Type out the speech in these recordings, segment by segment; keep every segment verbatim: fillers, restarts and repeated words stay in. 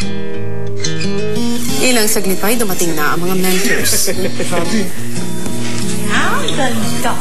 Ilang saglit pa ay dumating na ang mga mentors. Ang ganda!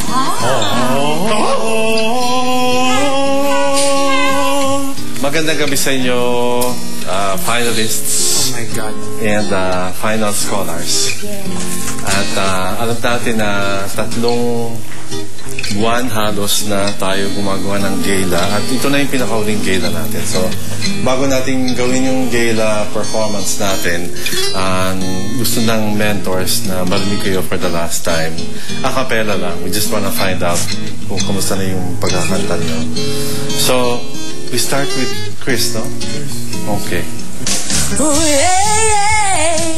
Magandang gabi sa inyo, uh, finalists. Oh my God. And uh, final scholars. At uh, alam natin na tatlong buwan halos na tayo gumagawa ng gala. At ito na yung pinakauling gala natin. So, bago natin gawin yung gala performance natin, um, gusto ng mentors na marinig kayo for the last time. A cappella lang. We just wanna find out kung kamusta na yung pagkakanta nyo. So, we start with Chris, no? Okay. Ooh, yeah, yeah.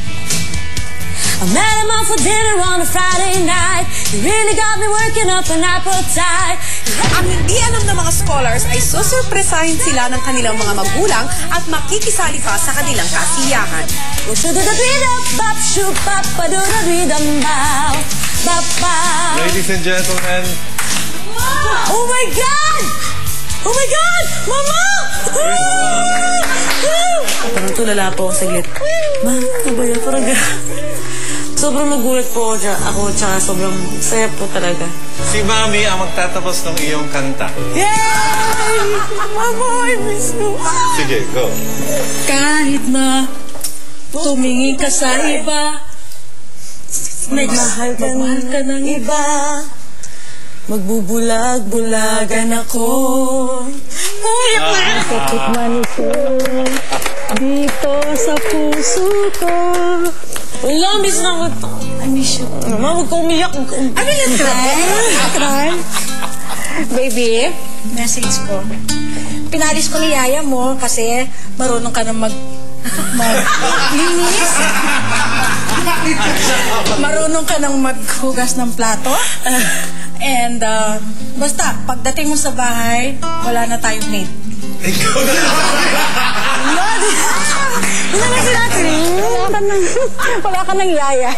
I met him out for dinner on a Friday night. He really got me working up an appetite. Ang hindi alam ng mga scholars ay susurpresahin sila ng kanilang mga magulang at makikisali pa sa kanilang kasiyahan. Ladies and gentlemen. Oh my God! Oh my God! Mama! Parang tulala po ako saglit. Ma, ano ba yan? Parang sobrang nagulat po ako dyan. Ako, tsaka sobrang saya po talaga. Si Mami ang magtatapos ng iyong kanta. Yay! Mama, I miss you. Sige, go. Kahit na tumingin ka sa iba, nagmahal ka, magmahal ka ng iba, magbubulag-bulagan ako. Uyak na! Sakit manito dito sa puso ko. Wala, miss na ko ito. I miss you. Mama, huwag ka umiyak. Ano yung try? Try? Baby, message ko. Pinalis ko ni Yaya mo kasi marunong ka na mag... maglinis. Marunong ka nang maghugas ng plato. And, uh, basta, pagdating mo sa bahay, wala na tayong maid. Ikaw na lang! Wala na sila. Wala ka nang, wala ka nang Yaya.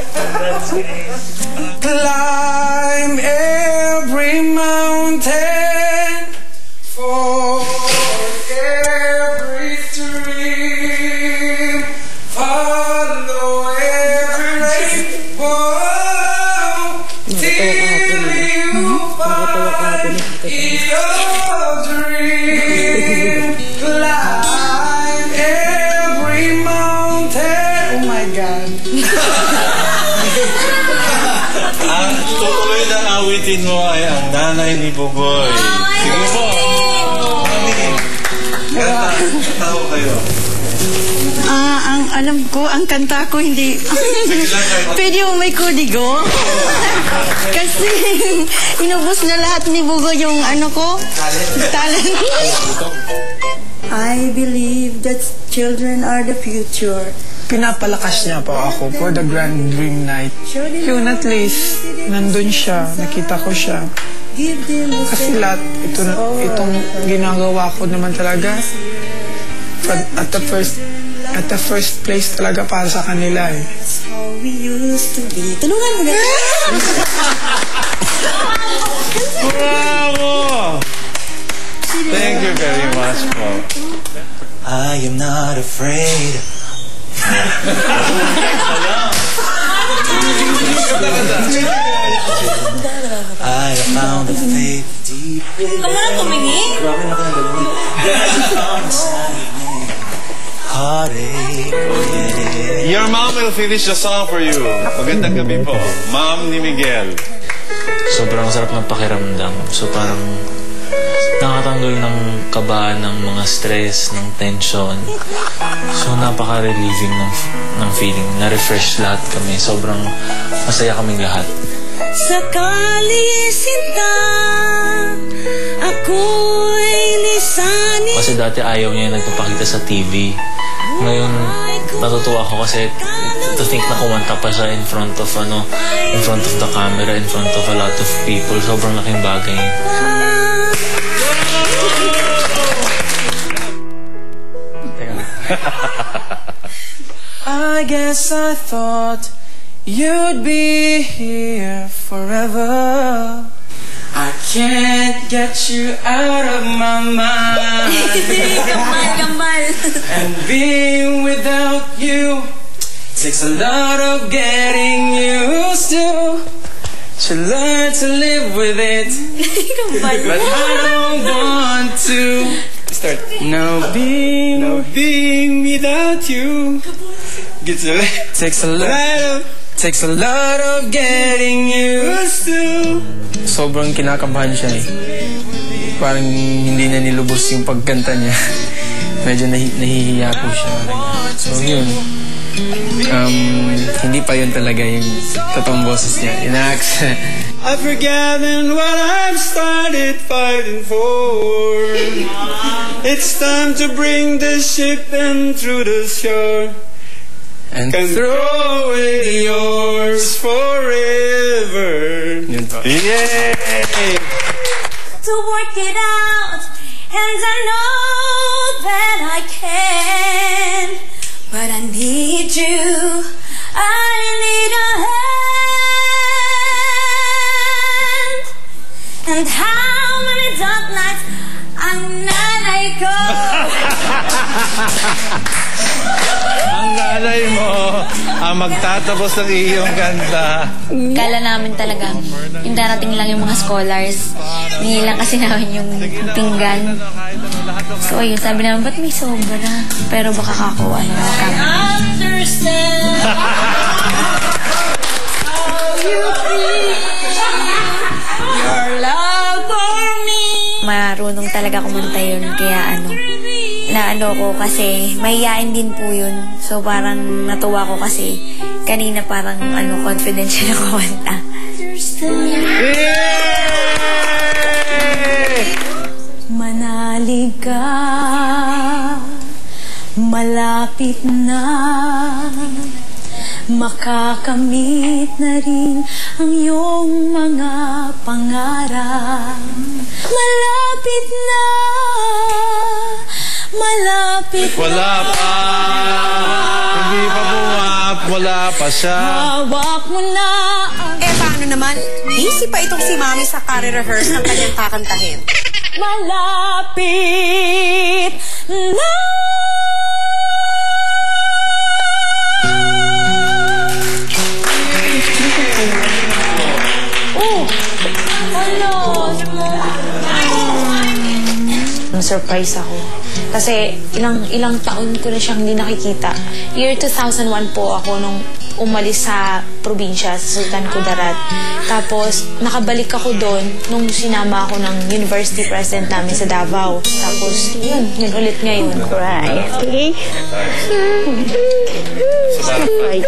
Climb every mountain, for every stream, follow every rainbow, till you find your dream. Climb every mountain. Oh my God. Ang tutuloy na awitin mo ay ang nanay ni Bugoy. Sige po. Mami, kanta. Tawa kayo. Ah, ang alam ko, ang kanta ko hindi... Pwede yung may kodigo. Kasi inubos na lahat ni Bugoy yung ano ko. Talent. I believe that children are the future. Pinapalakas niya po ako for the grand dream night. Yun, at least, nandun siya. Nakita ko siya. Kasi lahat, ito, itong ginagawa ko naman talaga, at the first, at the first place talaga para sa kanila eh. Tulungan mo na. Bravo! Thank you very much po. I am not afraid. I have found a faith deep within. Kamu na tumingin? Heartache. Your mom will finish the song for you. Magandang gabi po. Mom ni Miguel. Sobrang sarap ng pakiramdam. So parang nakatanggal ng kaba, ng mga stress, ng tension. So napaka-relieving ng, ng feeling. Na-refresh lahat kami. Sobrang masaya kaming lahat. Sakali sinta, ako'y lisanin. Kasi dati ayaw niya nagpapakita sa T V. Ngayon, natutuwa ako kasi to think na kumanta pa siya in front of ano, in front of the camera, in front of a lot of people. Sobrang laking bagay. I guess I thought you'd be here forever. I can't get you out of my mind. Gamal, gamal. And being without you takes a lot of getting used to. To learn to live with it, but I don't want to. Start. No being, no being without you. Gets a, takes a lot of, takes a lot of getting used to. Sobrang kinakabahan siya eh. Parang hindi na nilubos yung pagkanta niya. Medyo nahi nahihiya po siya. So yun. Um, hindi pa yun talaga yung totoong boses niya. Inax. I've forgotten what I've started fighting for. It's time to bring the ship in through the shore and can throw it yours forever. Yun pa. Yay! To work it out, and I know that I can. But I need you, I need a hand. And how many dark nights ang nanay ko. Ang lalay mo ang magtatapos ng iyong kanta. Kala namin talaga, yung darating lang yung mga scholars. Hindi lang kasi namin yung pinggan. So ayun, sabi namin, ba't may sobra? Pero baka kakuha naman kami. Your love for me. Marunong talaga kumanta yun, kaya ano, naano ko kasi mahihain din po yun. So parang natuwa ko kasi kanina parang ano, confident siya na kumanta. Manalig ka, malapit na, makakamit na rin ang iyong mga pangarap. Malapit na, malapit Wala pa. Hindi pa buwap. Wala pa siya. hawak mo na ang Eh, paano naman? Busy pa itong si Mami sa kare-rehearse ng kanyang kakantahin. malapit na. Oh! Hello! Na-surprise ako. Kasi ilang ilang taon ko na siyang hindi nakikita. Year two thousand one po ako nung umalis sa probinsya, sa Sultan Kudarat. Tapos, nakabalik ako doon nung sinama ako ng university president namin sa Davao. Tapos, yun, yun ulit ngayon. Cry, okay? Stop crying.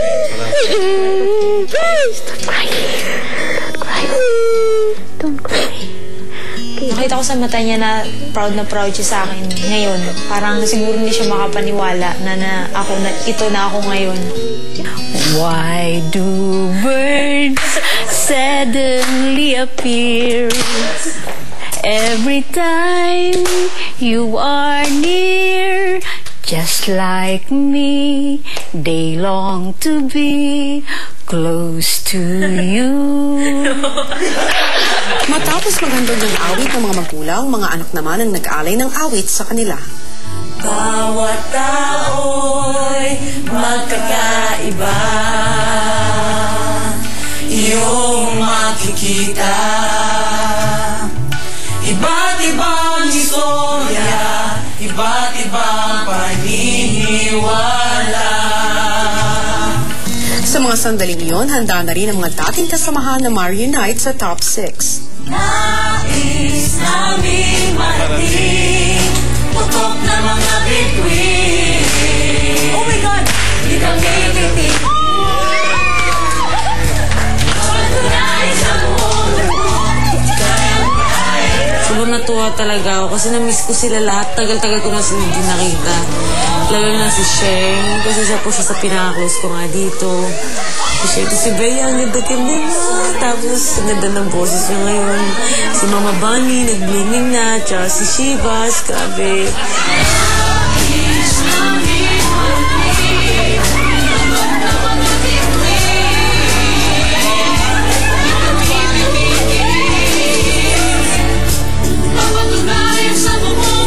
Stop crying. Don't cry. Don't cry. Nakita ko sa mata niya na proud na proud siya sa akin ngayon. Parang siguro hindi siya makapaniwala na, na ako na ito na ako ngayon. Why do birds suddenly appear every time you are near? Just like me, they long to be close to you. Matapos maghandog ng awit ng mga magulang, mga anak naman ang nag-alay ng awit sa kanila. Bawat tao'y magkakaiba, iyong makikita. Iba't ibang istorya, iba't ibang paniniwala. Sa mga sandaling iyon, handa na rin ang mga dating kasamahan na Marionite sa top six. Nais namin marating putok na mga bituin. Oh my God! Di kami titig. Sobrang natuwa talaga ako kasi na-miss ko sila lahat. Tagal-tagal ko na sila hindi nakita. Lalo na si Sheng, kasi siya po siya sa pinaka-close ko nga dito. Si Sheng, si Bea, ang ganda-ganda na. Tapos, ang ganda ng boses niya ngayon. Si Mama Bunny, nag-blooming na. Tsaka si Shivas, grabe.